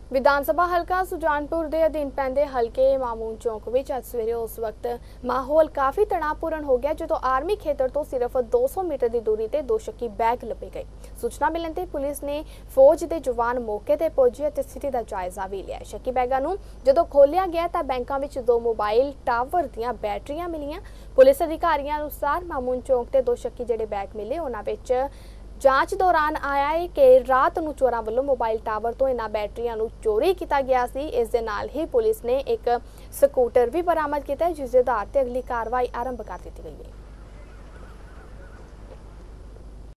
विधान सभा हल्का सुजानपुर के अधीन पैंदे हल्के मामून चौक में अज सवेरे उस वक्त माहौल काफ़ी तनावपूर्ण हो गया जो आर्मी खेतर तो सिर्फ 200 मीटर की दूरी पर दो शक्की बैग लभे गए। सूचना मिलने ते पुलिस ने फौज के जवान मौके पर पहुंचे और स्थिति का जायजा भी लिया। शक्की बैगों को जो खोलिया गया तो बैंकों में 2 मोबाइल टावर दी बैटरियां मिलियां। पुलिस अधिकारियों अनुसार मामून चौक से 2 शक्की जोड़े बैग मिले उन्होंने जांच दौरान आया है कि रात को चोरों वालों मोबाइल टावर तो इन्हां बैटरियां चोरी किया गया सी। इस दे नाल ही पुलिस ने एक स्कूटर भी बरामद किया जिस दे आधार पर अगली कार्रवाई आरंभ कर दी गई है।